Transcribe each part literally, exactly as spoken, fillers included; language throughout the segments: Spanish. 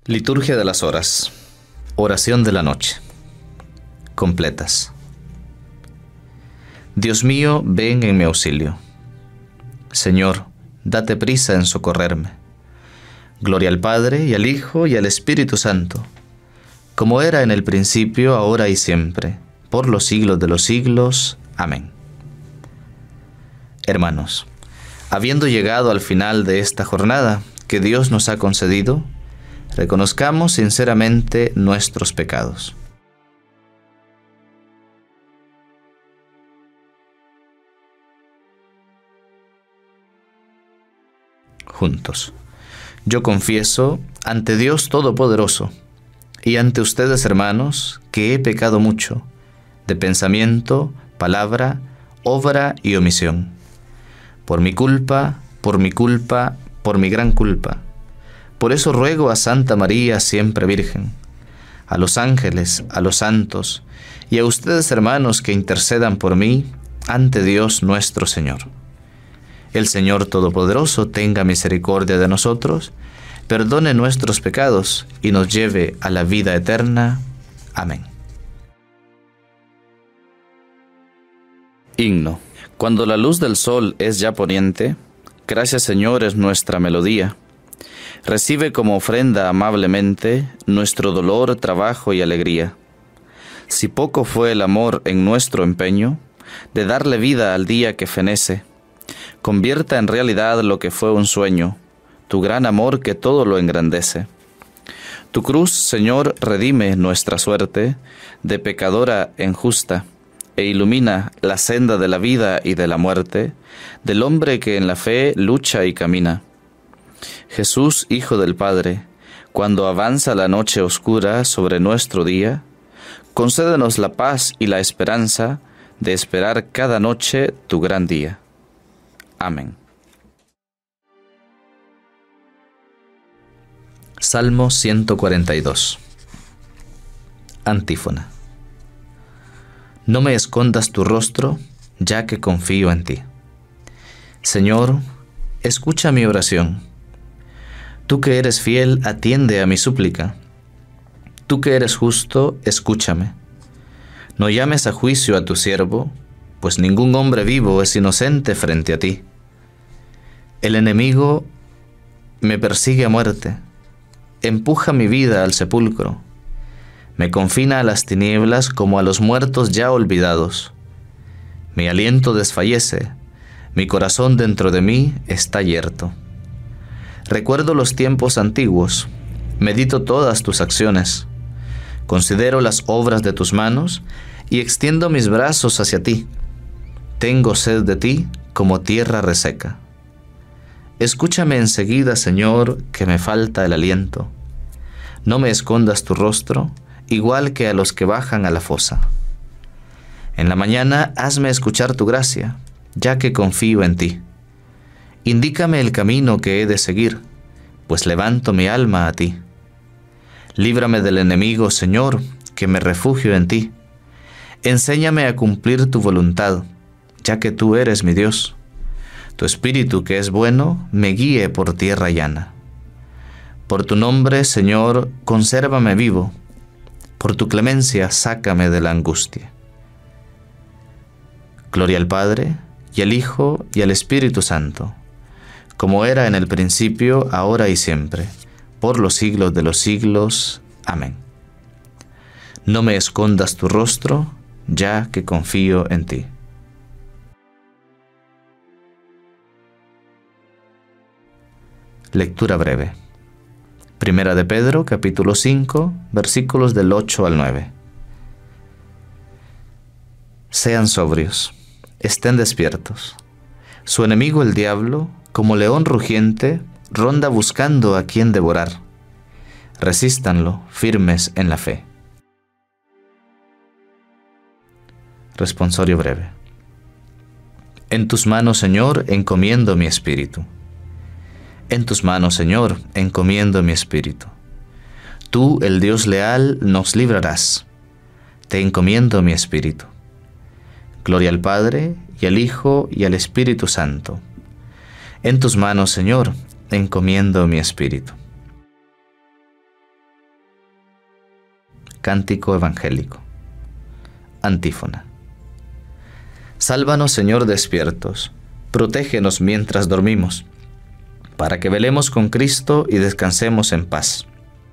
Liturgia de las horas. Oración de la noche. Completas. Dios mío, ven en mi auxilio. Señor, date prisa en socorrerme. Gloria al Padre, y al Hijo, y al Espíritu Santo, como era en el principio, ahora y siempre, por los siglos de los siglos. Amén. Hermanos, habiendo llegado al final de esta jornada que Dios nos ha concedido, reconozcamos sinceramente nuestros pecados. Juntos. Yo confieso ante Dios Todopoderoso y ante ustedes, hermanos, que he pecado mucho, de pensamiento, palabra, obra y omisión. Por mi culpa, por mi culpa, por mi gran culpa. Por eso ruego a Santa María, siempre Virgen, a los ángeles, a los santos, y a ustedes, hermanos, que intercedan por mí ante Dios nuestro Señor. El Señor Todopoderoso tenga misericordia de nosotros, perdone nuestros pecados y nos lleve a la vida eterna. Amén. Himno. Cuando la luz del sol es ya poniente, gracias, Señor, es nuestra melodía. Recibe como ofrenda amablemente nuestro dolor, trabajo y alegría. Si poco fue el amor en nuestro empeño de darle vida al día que fenece, convierta en realidad lo que fue un sueño, tu gran amor que todo lo engrandece. Tu cruz, Señor, redime nuestra suerte de pecadora en justa, e ilumina la senda de la vida y de la muerte, del hombre que en la fe lucha y camina. Jesús, Hijo del Padre, cuando avanza la noche oscura sobre nuestro día, concédenos la paz y la esperanza de esperar cada noche tu gran día. Amén. Salmo ciento cuarenta y dos. Antífona. No me escondas tu rostro, ya que confío en ti. Señor, escucha mi oración. Tú que eres fiel, atiende a mi súplica. Tú que eres justo, escúchame. No llames a juicio a tu siervo, pues ningún hombre vivo es inocente frente a ti. El enemigo me persigue a muerte, empuja mi vida al sepulcro, me confina a las tinieblas como a los muertos ya olvidados. Mi aliento desfallece, mi corazón dentro de mí está yerto. Recuerdo los tiempos antiguos, medito todas tus acciones, considero las obras de tus manos y extiendo mis brazos hacia ti. Tengo sed de ti como tierra reseca. Escúchame enseguida, Señor, que me falta el aliento. No me escondas tu rostro, igual que a los que bajan a la fosa. En la mañana hazme escuchar tu gracia, ya que confío en ti. Indícame el camino que he de seguir, pues levanto mi alma a ti. Líbrame del enemigo, Señor, que me refugio en ti. Enséñame a cumplir tu voluntad, ya que tú eres mi Dios. Tu espíritu, que es bueno, me guíe por tierra llana. Por tu nombre, Señor, consérvame vivo. Por tu clemencia, sácame de la angustia. Gloria al Padre, y al Hijo, y al Espíritu Santo, como era en el principio, ahora y siempre, por los siglos de los siglos. Amén. No me escondas tu rostro, ya que confío en ti. Lectura breve. Primera de Pedro, capítulo cinco, versículos del ocho al nueve. Sean sobrios, estén despiertos. Su enemigo el diablo, como león rugiente, ronda buscando a quien devorar. Resístanlo, firmes en la fe. Responsorio breve. En tus manos, Señor, encomiendo mi espíritu. En tus manos, Señor, encomiendo mi espíritu. Tú, el Dios leal, nos librarás. Te encomiendo mi espíritu. Gloria al Padre, y al Hijo, y al Espíritu Santo. En tus manos, Señor, encomiendo mi espíritu. Cántico evangélico. Antífona. Sálvanos, Señor, despiertos, protégenos mientras dormimos, para que velemos con Cristo y descansemos en paz.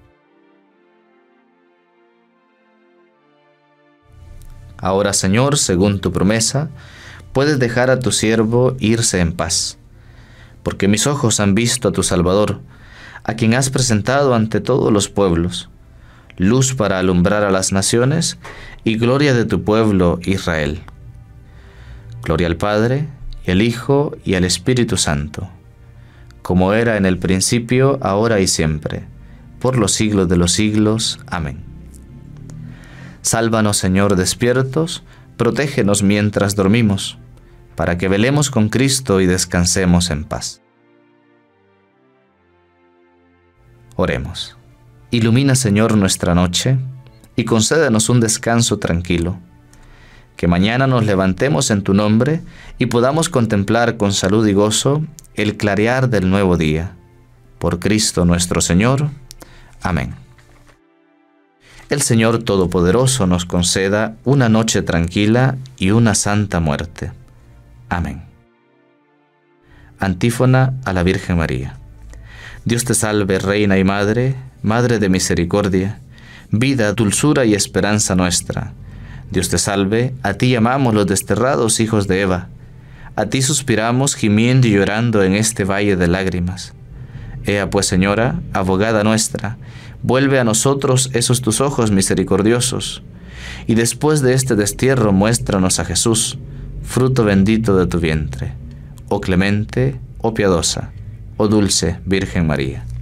Ahora, Señor, según tu promesa, puedes dejar a tu siervo irse en paz, porque mis ojos han visto a tu Salvador, a quien has presentado ante todos los pueblos, luz para alumbrar a las naciones y gloria de tu pueblo Israel. Gloria al Padre, y al Hijo, y al Espíritu Santo, como era en el principio, ahora y siempre, por los siglos de los siglos. Amén. Sálvanos, Señor, despiertos, protégenos mientras dormimos, para que velemos con Cristo y descansemos en paz. Oremos. Ilumina, Señor, nuestra noche, y concédenos un descanso tranquilo. Que mañana nos levantemos en tu nombre y podamos contemplar con salud y gozo el clarear del nuevo día. Por Cristo nuestro Señor. Amén. El Señor Todopoderoso nos conceda una noche tranquila y una santa muerte. Amén. Antífona a la Virgen María. Dios te salve, Reina y Madre, Madre de misericordia, vida, dulzura y esperanza nuestra. Dios te salve, a ti llamamos los desterrados hijos de Eva. A ti suspiramos gimiendo y llorando en este valle de lágrimas. Ea pues, Señora, abogada nuestra, vuelve a nosotros esos tus ojos misericordiosos, y después de este destierro muéstranos a Jesús, fruto bendito de tu vientre. Oh clemente, oh piadosa, oh dulce Virgen María.